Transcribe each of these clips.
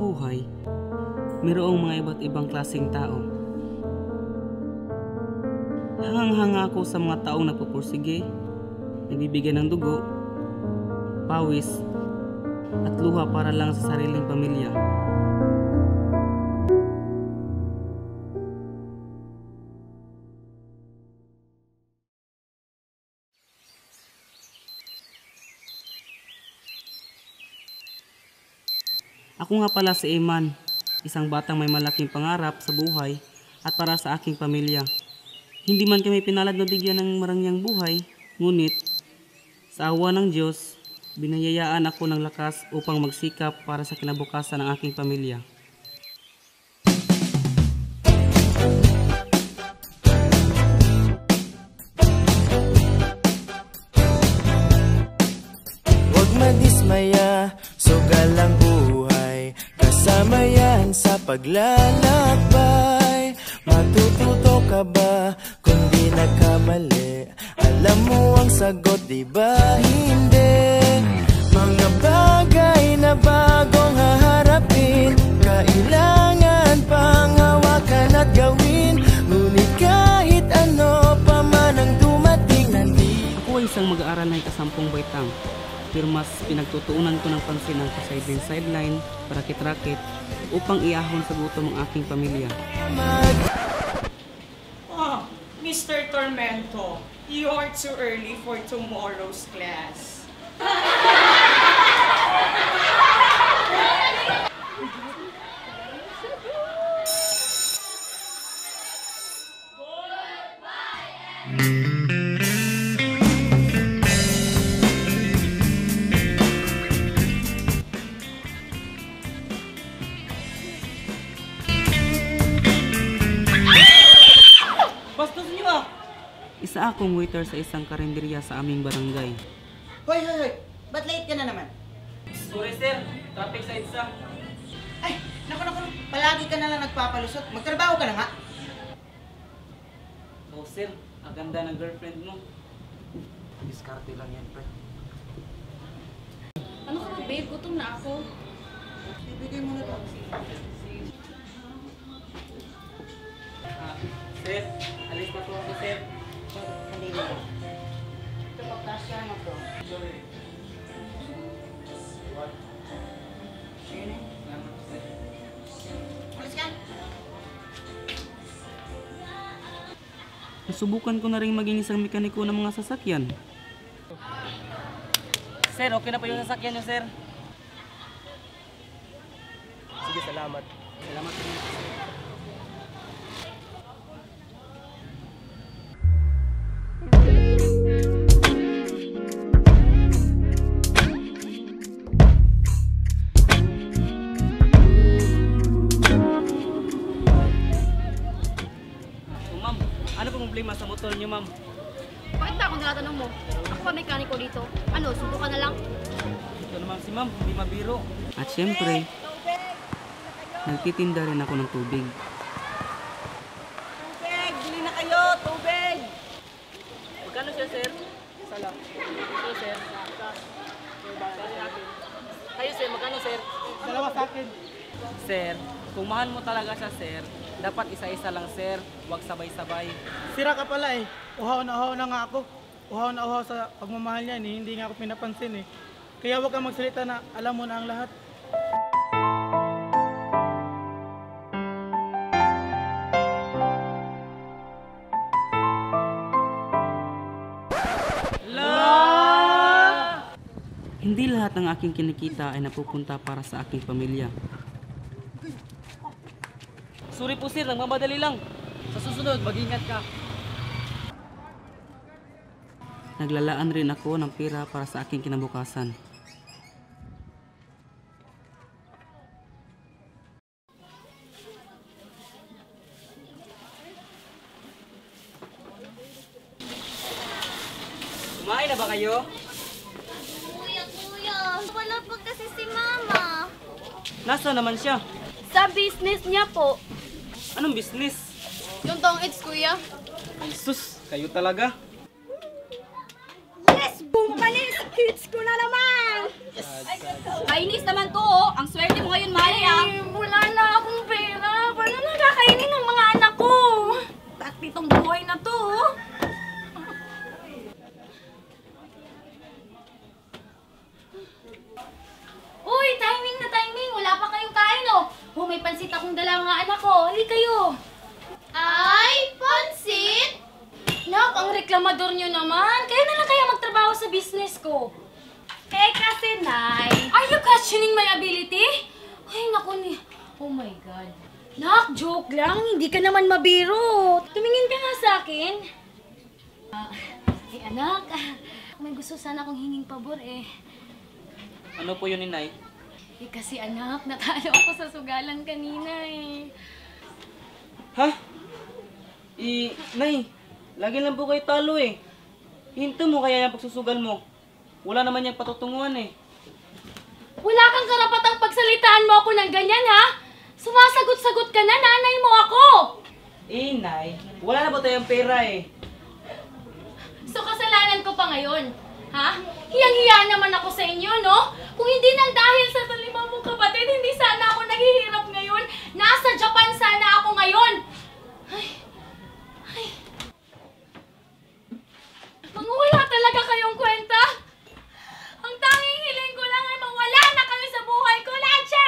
buhay, mayroong mga iba't ibang klaseng tao. Hangang-hanga ako sa mga taong nagpupursige, nagbibigay ng dugo, pawis, at luha para lang sa sariling pamilya. Ako nga pala si Eman, isang batang may malaking pangarap sa buhay at para sa aking pamilya. Hindi man kami pinalad na bigyan ng marangyang buhay, ngunit sa awa ng Diyos, binayayaan ako ng lakas upang magsikap para sa kinabukasan ng aking pamilya. Huwag madismaya, sugal ang buhay. Kasama yan sa paglalakbay. Matututo ka ba kung di nagkamali? Alam mo ang sagot, di ba hindi? Mga bagay na bagong haharapin, kailangan pang hawakan at gawin. Ngunit kahit ano pa man ang dumating, nandito. Ako ay isang mag-aaral na ikasampung baitang. Pero mas pinagtutuunan ko ng pansin ang sideline para rakit-rakit upang iahon sa gutom ang aking pamilya. Oh, Mr. Tormento, you are too early for tomorrow's class. Isa akong waiter sa isang karinderya sa aming barangay. Hoy! Ba't late ka na naman? Sorry sir, traffic sa isa. Ay, naku, palagi ka na lang nagpapalusot. Magtrabaho ka na nga. Oh sir, ang ganda ng girlfriend mo. Diskarte lang yan, pre. Ano ka ba, babe? Gutom na ako. Ibigay mo na to. Sir, alis na po ako sir. Sandali mo. Ito, pagkasya mo to. Ayun eh. Alis ka! Nasubukan ko na rin maging isang mekaniko ng mga sasakyan. Sir, okay na pa yung sasakyan niyo, sir. Sige, salamat. Salamat po. Ma'am, ano pong problema sa motor niyo, ma'am? Bakit ba akong tinatanong mo? Ako pa mekaniko dito. Ano, subukan na lang? Ito naman si ma'am, hindi mabiro. At syempre, nagtitinda rin ako ng tubig. Tubig! Bili na kayo! Tubig! Magkano siya, sir? Sala. Ito, sir. Kayo, sir, magkano, sir? Dalawa sa akin. Sir, kung mahal mo talaga siya, sir, dapat isa-isa lang, sir. Huwag sabay-sabay. Sira ka pala eh. Uhaw na nga ako. Uhaw na uhaw sa pagmamahal niyan eh. Hindi nga ako pinapansin eh. Kaya huwag kang magsalita na alam mo na ang lahat. Hindi lahat ng aking kinikita ay napupunta para sa aking pamilya. Sorry po sir, nagmamadali lang. Sa susunod, mag-ingat ka. Naglalaan rin ako ng pera para sa aking kinabukasan. Kumain na ba kayo? Kuya, wala pa kasi si Mama. Nasaan naman siya? Sa business niya po. Anong business? Yung tong it's, kuya. Ay sus, kayo talaga. Yes! Bumalik sa kids ko na naman! Yes! Kainis naman to, oh. Ang swerte mo ngayon, Mari, ah. mga anak ko. Hali kayo. Ay, pansit! Nak, ang reklamador nyo naman. Kayo na lang kaya magtrabaho sa business ko. Eh kasi, Nay. Are you questioning my ability? Ay, naku ni... Oh my God. Nak, joke lang. Hindi ka naman mabiro. Tumingin ka nga sa akin. Anak, may gusto sana akong hinging pabor eh. Ano po yun, Inay? Kasi anak, natalo ako sa sugalan kanina eh. Ha? Nay, lagi lang po kayo talo eh. Hinto mo kaya yung pagsusugal mo. Wala naman yung patutunguhan eh. Wala kang karapatang pagsalitaan mo ako ng ganyan ha? Sumasagot-sagot ka na, nanay mo ako! Nay, wala na ba tayong pera eh? So kasalanan ko pa ngayon, ha? Hiyang-hiya naman ako sa inyo, no? Kung hindi nang dahil sa talima mong kapatid, hindi sana ako naghihirap ngayon. Nasa Japan sana ako ngayon. Ay. Mga wala talaga kayong kwenta. Ang tanging hiling ko lang ay mawala na kami sa buhay ko, Lache!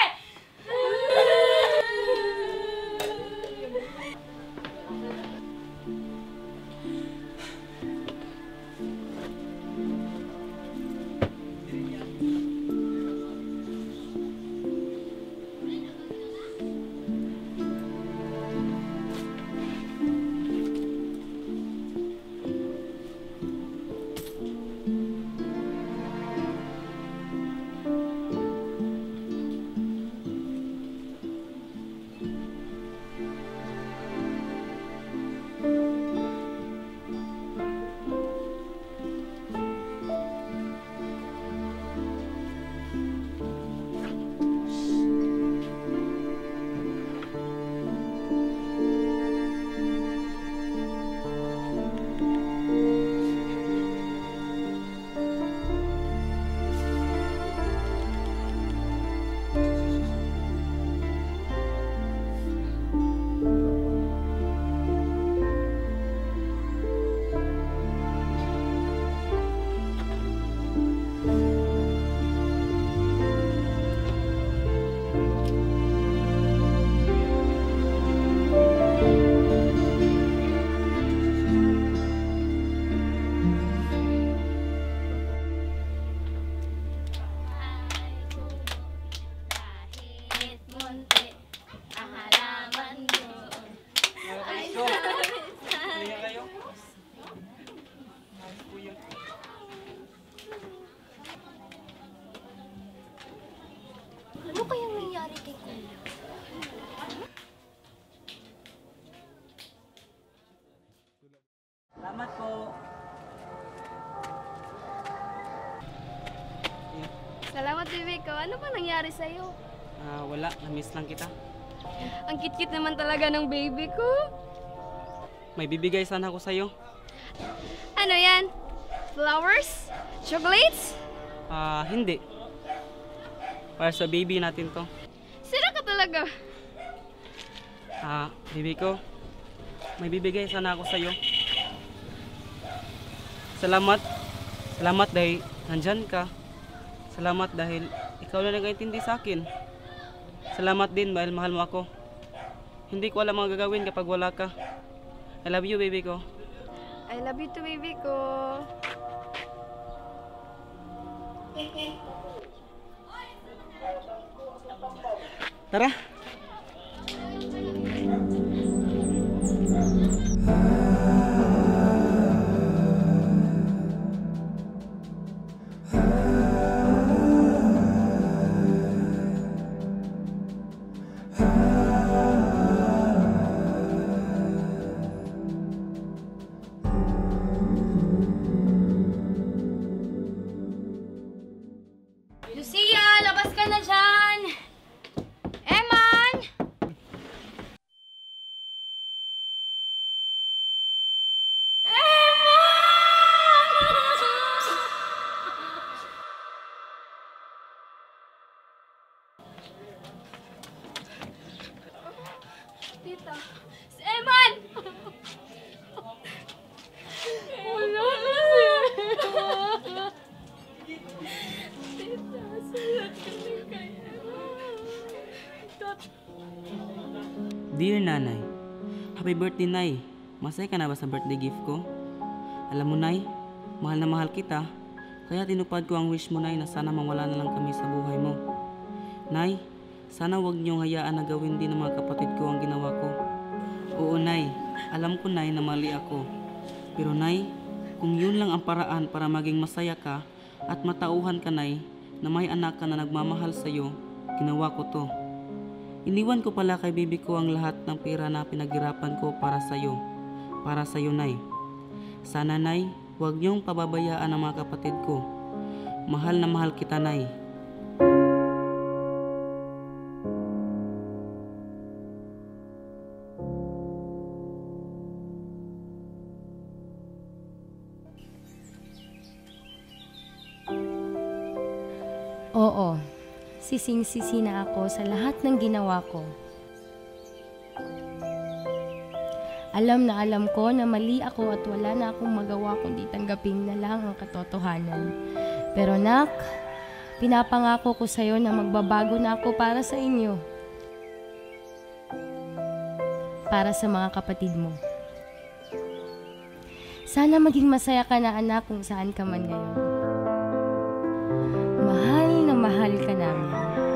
Ano kayang nangyari kay Kuya? Salamat po. Salamat, bebe ko. Ano ba nangyari sa'yo? Wala. Na-miss lang kita. Ang cute-cute naman talaga ng baby ko. May bibigay sana ako sa'yo. Ano yan? Flowers? Chocolates? Hindi. Para sa baby natin to. Sira ka talaga. Baby ko, may bibigay sana ako sa'yo. Salamat. Salamat dahil nandyan ka. Salamat dahil ikaw na nag-aintindi sa akin. Salamat din dahil mahal mo ako. Hindi ko alam ang gagawin kapag wala ka. I love you, baby ko. I love you too, baby ko. Tara. Lucia, labas ka na dyan! Eman! Tita, si Eman! Wala na siya! Tita, salat kami kay Eman. Dear Nanay, Happy birthday, Nay. Masaya ka na ba sa birthday gift ko? Alam mo, Nay, mahal na mahal kita, kaya tinupad ko ang wish mo, Nay, na sana mawala na lang kami sa buhay mo. Nay, sana wag niyong hayaan na gawin din ng mga kapatid ko ang ginawa ko. Oo, Nay, alam ko, Nay, na mali ako. Pero, Nay, kung yun lang ang paraan para maging masaya ka at matauhan ka, Nay, na may anak ka na nagmamahal sa'yo, ginawa ko to. Iniwan ko pala kay bibi ko ang lahat ng pera na pinaghirapan ko para sa'yo. Para sa'yo, Nay. Sana, Nay, huwag niyong pababayaan ang mga kapatid ko. Mahal na mahal kita, Nay. Oo, sising-sisi na ako sa lahat ng ginawa ko. Alam na alam ko na mali ako at wala na akong magawa kundi tanggapin na lang ang katotohanan. Pero nak, pinapangako ko sa'yo na magbabago na ako para sa inyo. Para sa mga kapatid mo. Sana maging masaya ka na, anak, kung saan ka man ngayon. Mahal na mahal ka namin.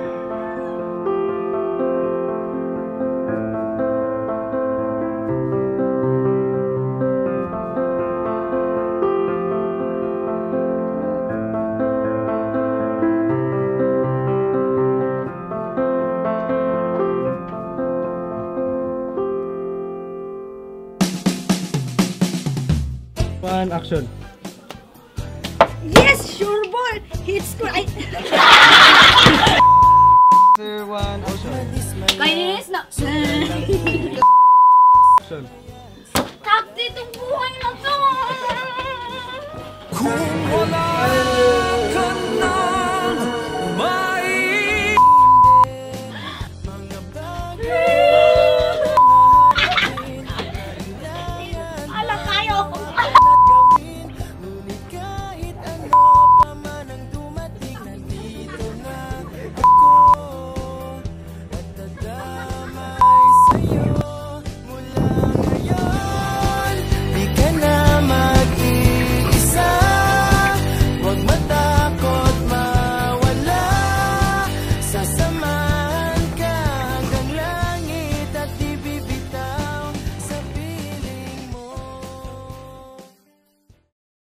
One, action. Yes, sure ball. Hits ko. Ay. Sir, one, action. Kainis na. Action. Takti itong buhay na to. Kung wala